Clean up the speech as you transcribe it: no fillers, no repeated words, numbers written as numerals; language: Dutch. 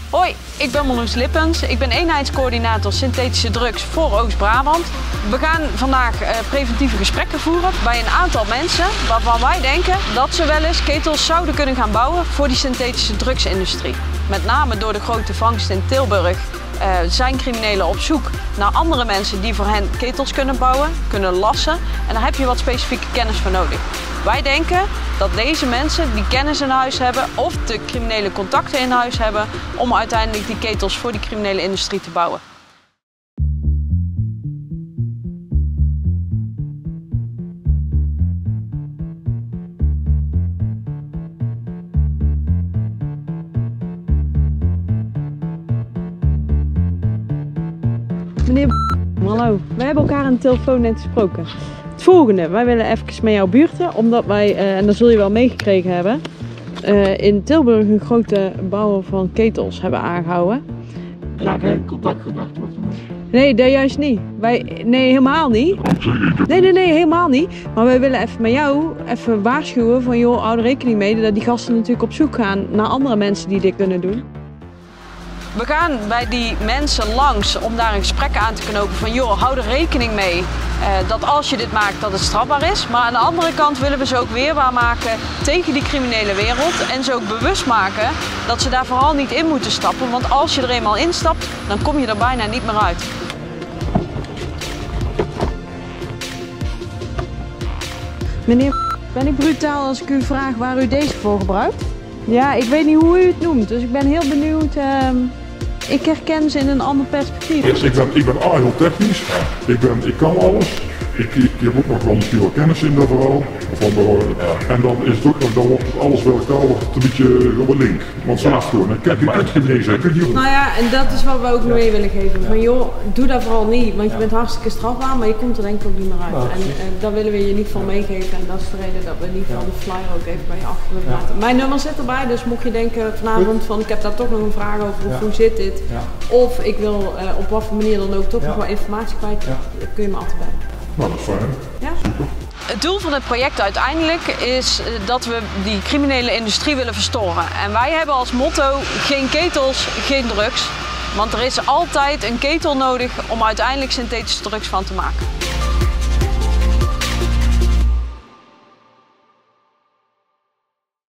Hoi, ik ben Marloes Lippens. Ik ben eenheidscoördinator synthetische drugs voor Oost-Brabant. We gaan vandaag preventieve gesprekken voeren bij een aantal mensen waarvan wij denken dat ze wel eens ketels zouden kunnen gaan bouwen voor die synthetische drugsindustrie. Met name door de grote vangst in Tilburg zijn criminelen op zoek naar andere mensen die voor hen ketels kunnen bouwen, kunnen lassen. En daar heb je wat specifieke kennis voor nodig. Wij denken dat deze mensen die kennis in huis hebben of de criminele contacten in huis hebben om uiteindelijk die ketels voor die criminele industrie te bouwen. Meneer, hallo. We hebben elkaar aan de telefoon net gesproken. Het volgende, wij willen even met jou buurten, omdat wij, en dat zul je wel meegekregen hebben, in Tilburg een grote bouwer van ketels hebben aangehouden. Ja, geen contact gedacht met hem. Nee, dat juist niet. Nee, helemaal niet. Nee, helemaal niet. Maar wij willen even met jou even waarschuwen van joh, hou er rekening mee dat die gasten natuurlijk op zoek gaan naar andere mensen die dit kunnen doen. We gaan bij die mensen langs om daar een gesprek aan te knopen van joh, hou er rekening mee dat als je dit maakt dat het strafbaar is. Maar aan de andere kant willen we ze ook weerbaar maken tegen die criminele wereld en ze ook bewust maken dat ze daar vooral niet in moeten stappen. Want als je er eenmaal instapt, dan kom je er bijna niet meer uit. Meneer, ben ik brutaal als ik u vraag waar u deze voor gebruikt? Ja, ik weet niet hoe u het noemt, dus ik ben heel benieuwd. Ik herken ze in een ander perspectief. Yes, ik ben heel technisch. Ik kan alles. Ik heb ook nog wel misschien wel kennis in dat verhaal. En dan is het ook nog, dan wordt het alles bij elkaar wordt het een beetje op een link. Want zo is het gewoon. Kijk, je kunt genezen. Nou ja, en dat is wat we ook mee willen geven. Van joh, doe dat vooral niet, want je bent hartstikke strafbaar, maar je komt er denk ik ook niet meer uit. En daar willen we je niet van meegeven en dat is de reden dat we in ieder geval de flyer ook even bij je achter willen laten. Mijn nummer zit erbij, dus mocht je denken vanavond van ik heb daar toch nog een vraag over of hoe zit dit. Of ik wil op wat voor manier dan ook toch nog wat informatie kwijt, dan kun je me altijd bellen. Nou, dat is fijn. Ja? Super. Het doel van het project uiteindelijk is dat we die criminele industrie willen verstoren. En wij hebben als motto geen ketels, geen drugs. Want er is altijd een ketel nodig om uiteindelijk synthetische drugs van te maken.